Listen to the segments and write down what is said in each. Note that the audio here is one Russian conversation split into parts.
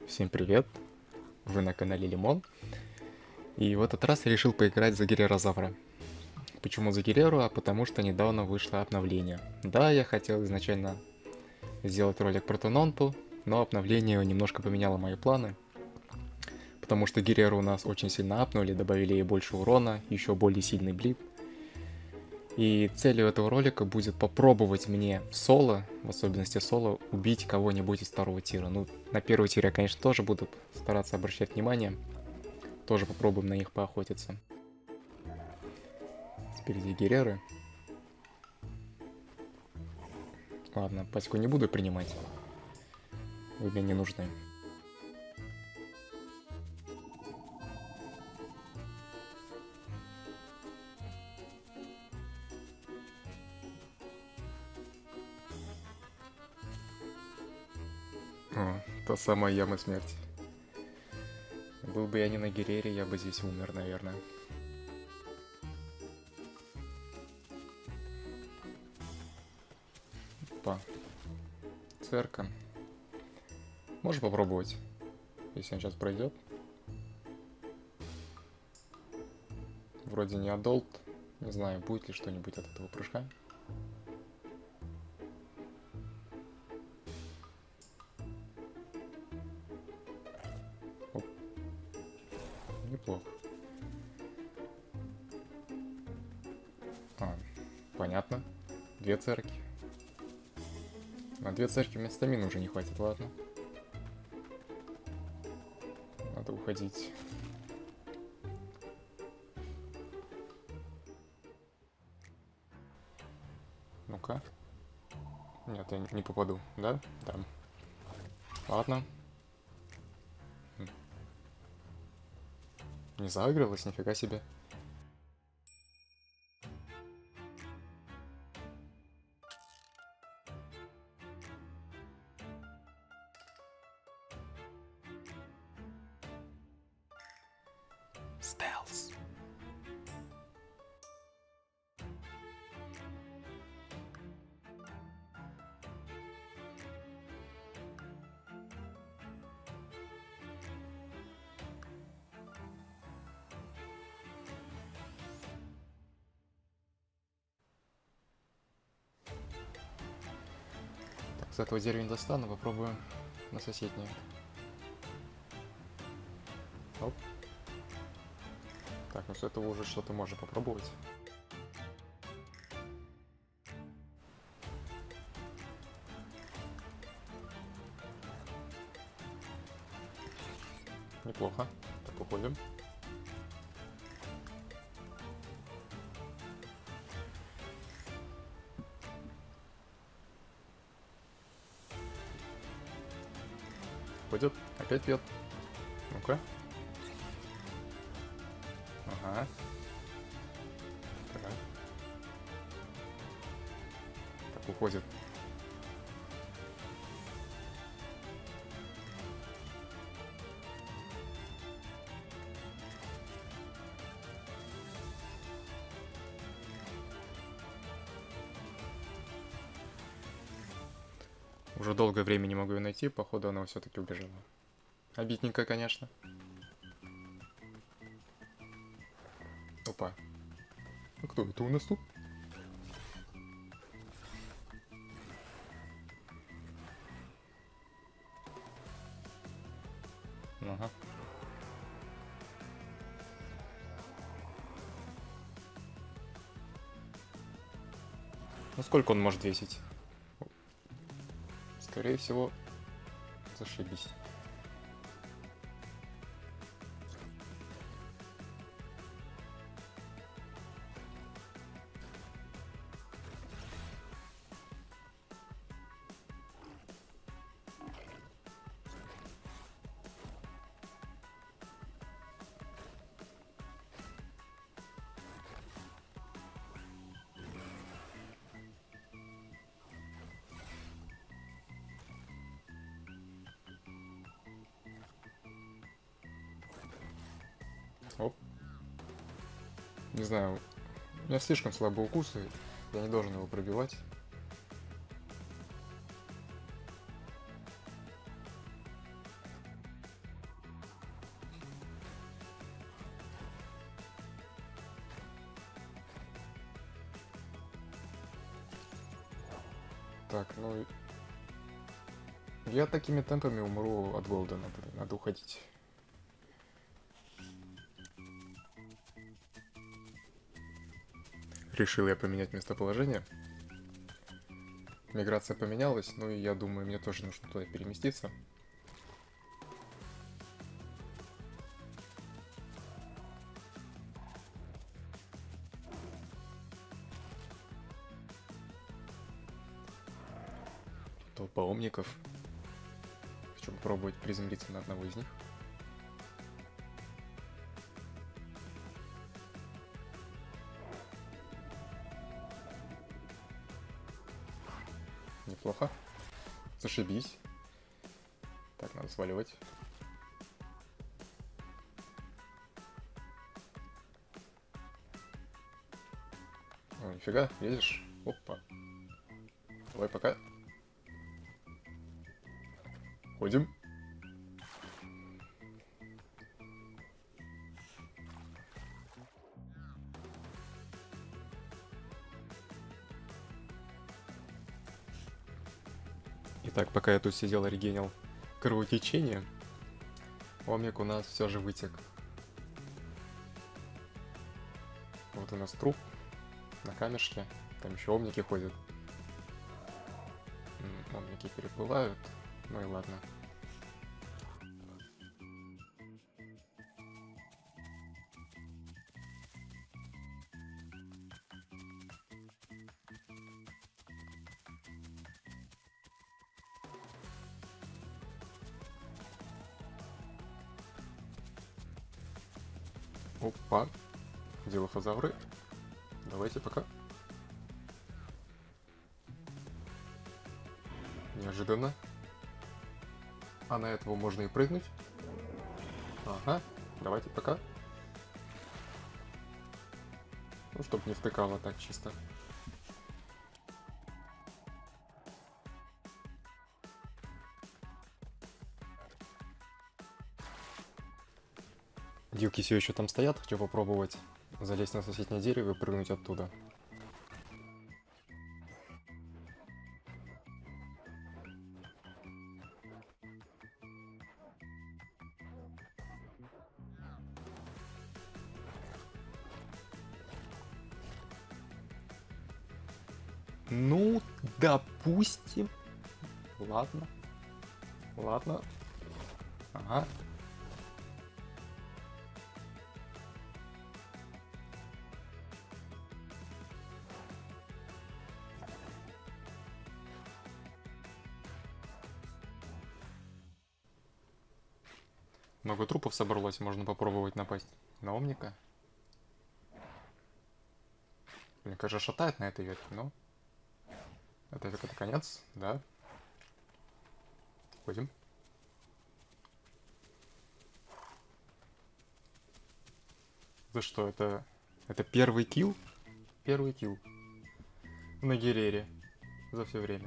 Всем привет! Вы на канале Лимон. И в этот раз я решил поиграть за Герерозавра. Почему за Гереру? А потому что недавно вышло обновление. Да, я хотел изначально сделать ролик про Тононту, но обновление немножко поменяло мои планы. Потому что Гереру у нас очень сильно апнули, добавили ей больше урона, еще более сильный блип. И целью этого ролика будет попробовать мне в соло, в особенности соло, убить кого-нибудь из второго тира. Ну, на первый тир я, конечно, тоже буду стараться обращать внимание. Тоже попробуем на них поохотиться. Спереди Гереры. Ладно, паську не буду принимать. Вы мне не нужны. О, та самая яма смерти. Был бы я не на Герере, я бы здесь умер, наверное. Опа. Церка. Можешь попробовать, если он сейчас пройдет. Вроде не адолт. Не знаю, будет ли что-нибудь от этого прыжка. Оп. Неплохо. Понятно. Две церкви. На две церкви мне стамина уже не хватит, ладно. Надо уходить. Ну-ка. Нет, я не попаду, да? Да. Ладно. Не заигралась, нифига себе. Стелс. Так, с этого дерева не достану, попробую на соседнее. Оп. Так, ну с этого уже что-то можно попробовать. Неплохо. Так, уходим. Пойдет. Опять пьет. Ну-ка. Ага. Так. Так, уходит. Уже долгое время не могу ее найти, походу она все-таки убежала. Обидненько, конечно. Опа. А кто это у нас тут? Ага. Ну сколько он может весить? Скорее всего, зашибись. Оп. Не знаю, у меня слишком слабые укусы, я не должен его пробивать. Так, ну... Я такими темпами умру от голода, надо уходить. Решил я поменять местоположение. Миграция поменялась, ну и я думаю, мне тоже нужно туда переместиться. Толпа омников. Хочу попробовать приземлиться на одного из них. Неплохо. Зашибись. Так, надо сваливать. О, нифига, едешь? Опа. Давай пока. Ходим. Итак, пока я тут сидел и регенил кровотечение, омик у нас все же вытек. Вот у нас труп на камешке. Там еще омники ходят. Омники переплывают. Ну и ладно. Опа. Дилофазавры. Давайте пока. Неожиданно. А на этого можно и прыгнуть. Ага. Давайте пока. Ну, чтоб не втыкало так чисто. Дилки все еще там стоят, хочу попробовать залезть на соседнее дерево и прыгнуть оттуда. Ну, допустим. Ладно. Ладно. Ага. Много трупов собралось, можно попробовать напасть на омника. Мне кажется, шатает на этой ветке, но... Это конец, да. Ходим. За что? Это первый килл? Первый килл. На Герере. За все время.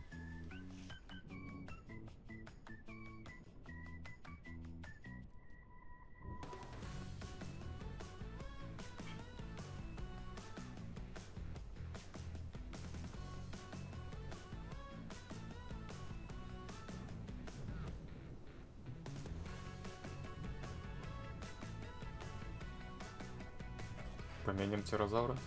Поменяем тирозавра.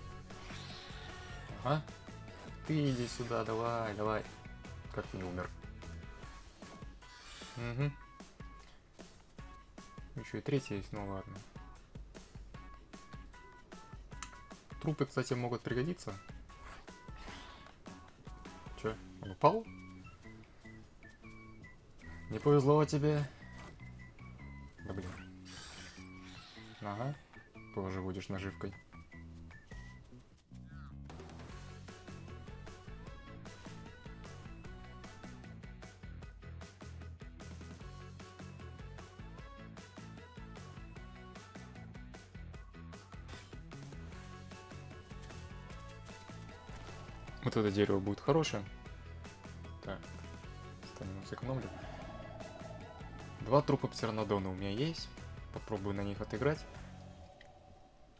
Ага. Ты иди сюда, давай, давай. Как не умер. Угу. Еще и третий есть, ну ладно. Трупы, кстати, могут пригодиться. Че, он упал? Не повезло тебе. Да блин. Ага. Тоже будешь наживкой. Вот это дерево будет хорошее. Так. Стамину сэкономлю. 2 трупа птернодона у меня есть. Попробую на них отыграть.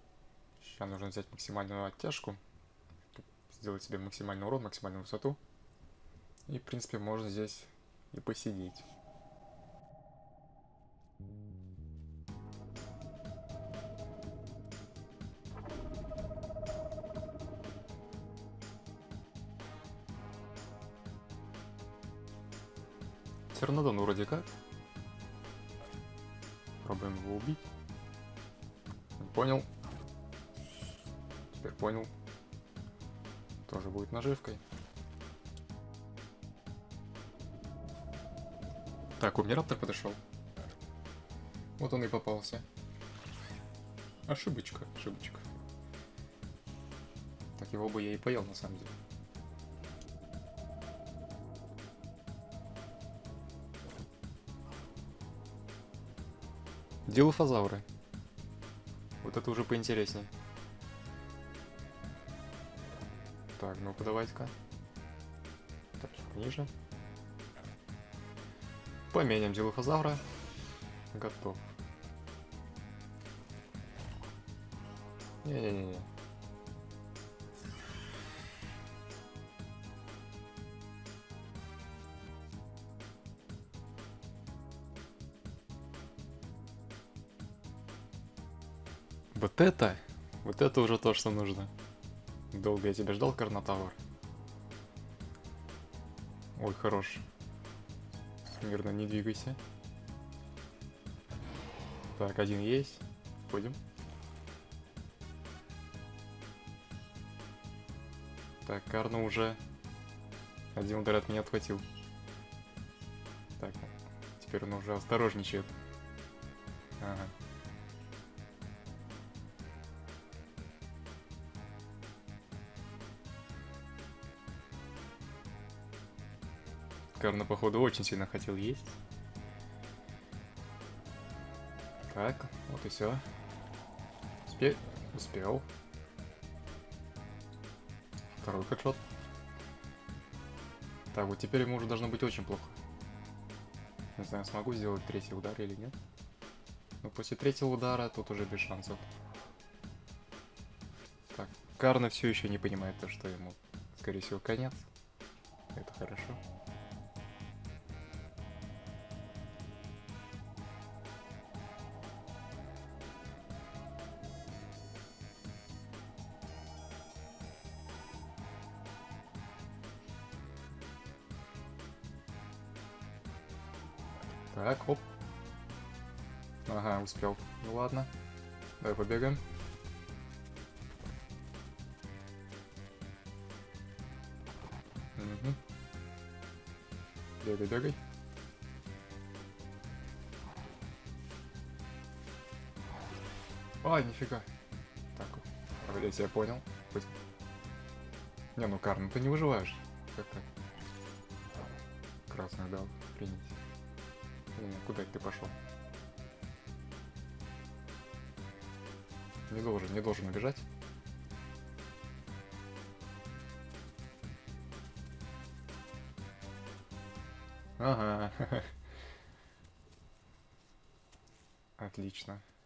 Сейчас нужно взять максимальную оттяжку. Сделать себе максимальный урон, максимальную высоту. И, в принципе, можно здесь и посидеть. Птернодон вроде как. Пробуем его убить. Понял. Теперь понял. Тоже будет наживкой. Так, Умираптор подошел. Вот он и попался. Ошибочка, ошибочка. Так, его бы я и поел на самом деле. Дилофазавры. Вот это уже поинтереснее. Так, ну-ка давайте-ка. Так, ниже. Поменяем дилофазавра. Готов. Не-не-не-не. Вот это уже то, что нужно. Долго я тебя ждал, Карнотавр. Ой, хорош. Мирно, не двигайся. Так, один есть. Входим. Так, Карна уже один удар от меня отхватил. Так, теперь он уже осторожничает. Ага. Карна, походу, очень сильно хотел есть. Так, вот и все. Успел. Второй хедшот. Так, вот теперь ему уже должно быть очень плохо. Не знаю, смогу сделать третий удар или нет. Но после третьего удара тут уже без шансов. Так, Карна все еще не понимает то, что ему, скорее всего, конец. Это хорошо. Так, хоп. Ага, успел. Ну ладно. Давай побегаем. Угу. Бегай, бегай. Ай, нифига. Так, я тебя понял. Не, ну Карн, ты не выживаешь. Как так? Красный дал. Принять. Не, куда ты пошел? Не должен убежать. Ага. Отлично.